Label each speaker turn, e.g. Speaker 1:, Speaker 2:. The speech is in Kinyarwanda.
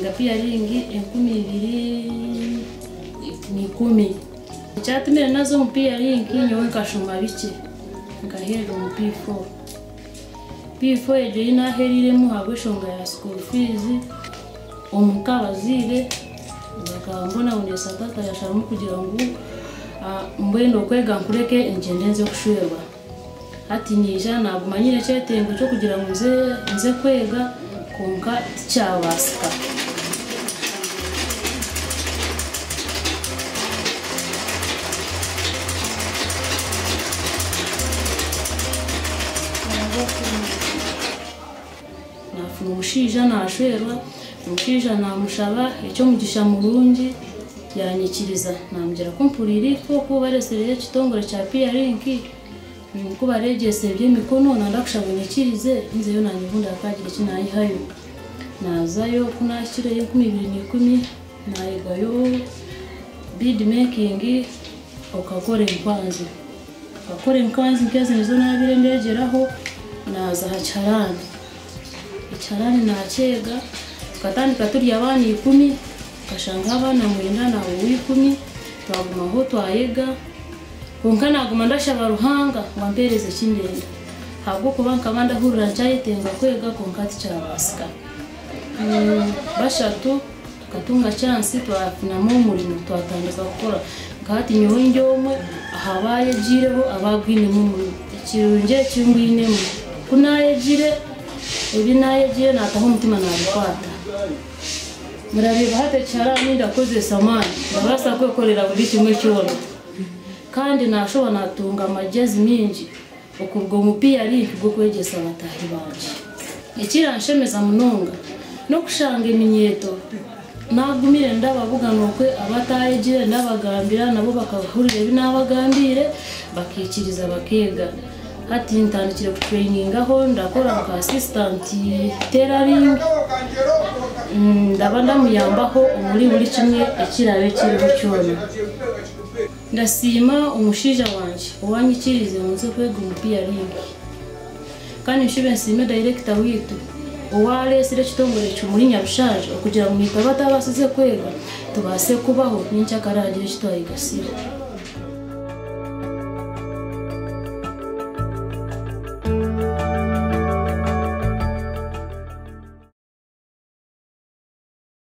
Speaker 1: nayiga PRing 2010 cyatumira nazo mu PRing nyowe nkashoma bike ngahera mu P4 ejo naheriremo habweshonga ya school fees omukabazire bakambona unesa tata yashamu kugira ngo mbwendo kwega nkureke ingende nze kushwerwa hati nija nagumanyire cyetengo cyo kugira ngo nze kwega konka cyabasika nafu umushija nashwerwa umushija namushaba icyo mugisha murungi yanyikiriza namugera kumpuriri ko baresereye kitongore cya PRing ko baregese by'imikono nandakushaba nyikirize nzeyo nanyivunda akagira kinayihayo nazayo kunashireye 2010 nayigayo bead making okakore nkwanzi nkeze nizo nabire ndegeraho naza hacarani icarani nakega tukatandika turi abana 10 kashanga abana mwenda na 10 twaguma ho twayega konka naguma ndashaba ruhanga wampereze kindende habwo kubanka banda hurira cyayitenga kwega konka cyabasika bashatu tukatunga chance twafinamo umurimo twatandika gukora ngati nyowe njyomwe ahabaye jireho abagwine mu kirunge cyingwine kunaye jire ebinaye jire nataho umutima nabikwata murabiba hate cyarani ndakoze samani ndabasa kwekorera buri kimwe cyone kandi nashoba natunga amagezi mingi okubwo mu PRing bwo kwegesa abatahi banje ikiranshemeza munonga no kushanga iminyeto nagumire ndabavuga nokwe abatayegire ndabagambira nabo bakahurire binabagambire bakikiriza bakega hati ntandikire ku training aho ndakora nka assistant tailoring ndaba ndamuyambaho muri buri kimwe ekirabe kiriho cyone ndasima umushija wanje uwanyikirize munze kwega mu PRing kandi nshibe nsime director witu uwaresire kitongore cy'umuri Nyabushaje kugira ngo nitaba tabasize kwega tubase kubaho n'incyakarangira kitwayigasira